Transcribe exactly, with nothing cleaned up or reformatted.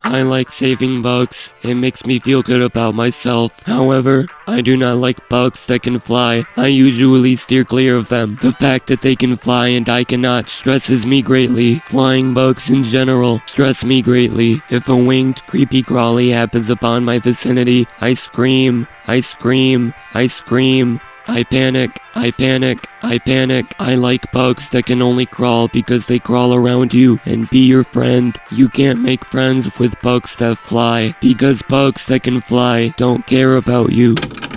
I like saving bugs. It makes me feel good about myself. However, I do not like bugs that can fly. I usually steer clear of them. The fact that they can fly and I cannot stresses me greatly. Flying bugs in general stress me greatly. If a winged creepy crawly happens upon my vicinity, I scream, I scream, I scream. I panic, I panic, I panic. I like bugs that can only crawl because they crawl around you and be your friend. You can't make friends with bugs that fly because bugs that can fly don't care about you.